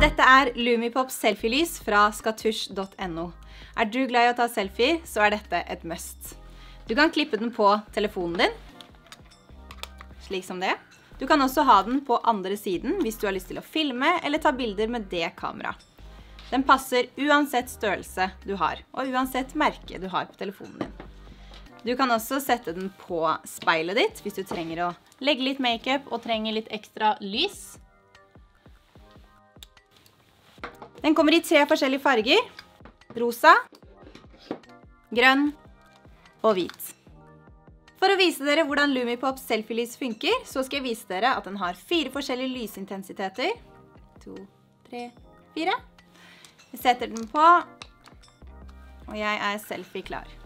Dette er Lumipop selfielys fra skatush.no. Er du glad i å ta selfie, så er dette et must. Du kan klippe den på telefonen din, slik som det. Du kan også ha den på andre siden hvis du har lyst til å filme eller ta bilder med det kamera. Den passer uansett størrelse du har, og uansett merke du har på telefonen din. Du kan også sette den på speilet ditt hvis du trenger å legge litt make-up og trenger litt ekstra lys. Den kommer i 3 forskjellige farger: rosa, grønn og hvit. For å vise dere hvordan Lumipop selfielys funker, så skal jeg vise dere at den har 4 forskjellige lysintensiteter. 2, 3, 4. Jeg setter den på, og jeg er selfie klar.